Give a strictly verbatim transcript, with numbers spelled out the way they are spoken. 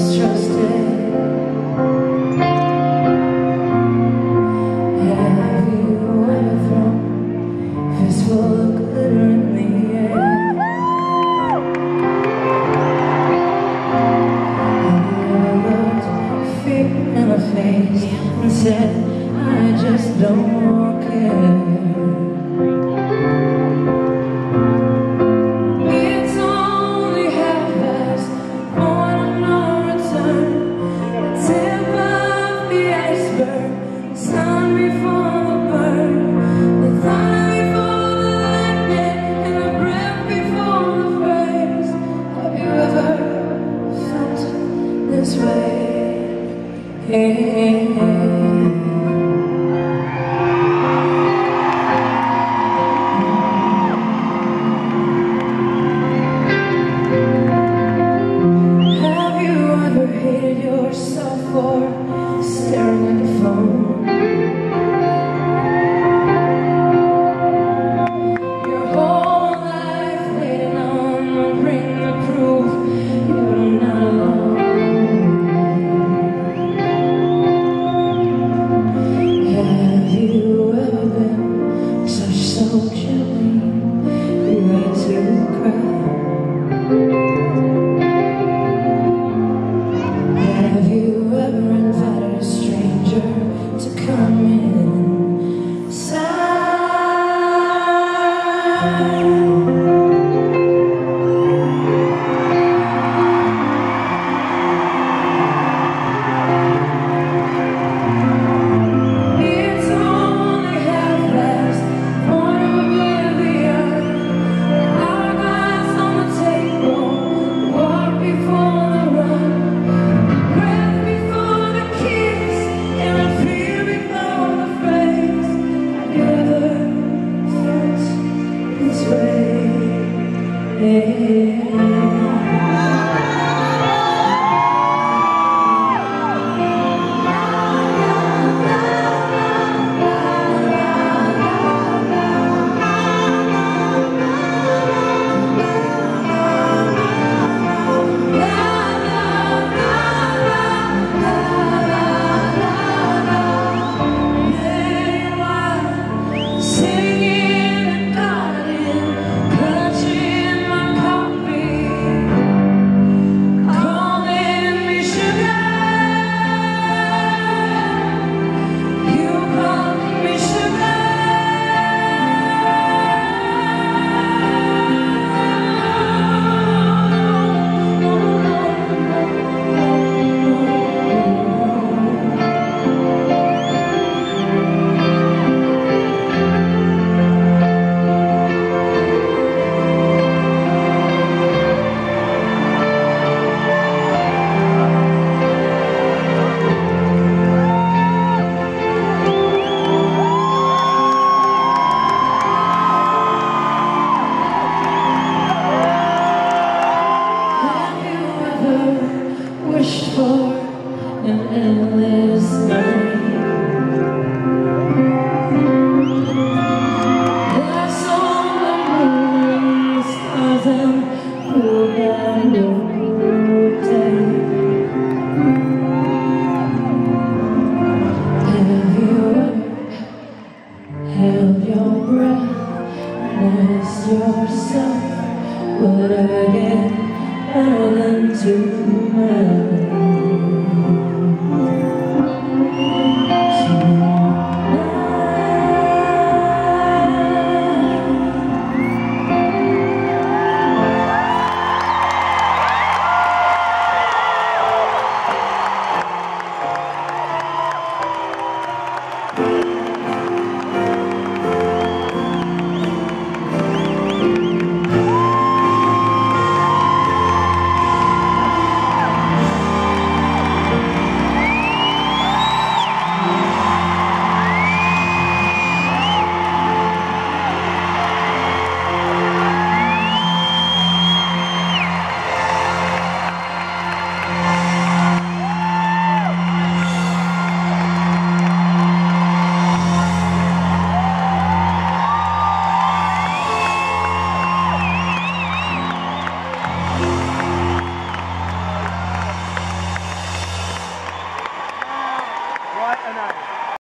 And said, I just don't care. It's only half past, point of no return. The tip of the iceberg, sun before the burn, the thunder before the lightning, and the breath before the phrase. Have you ever felt this way? Hey, hey, hey. Have you ever hated yourself for staring at the phone? Your whole life waiting on the ring to prove you're not alone. Have you ever been such so chilly you had to cry? Have you ever invited a stranger to come inside? Wished for an endless night. That's all the moon, the stars, and the light of day. Have you ever held your breath and asked yourself, would I get better than tonight?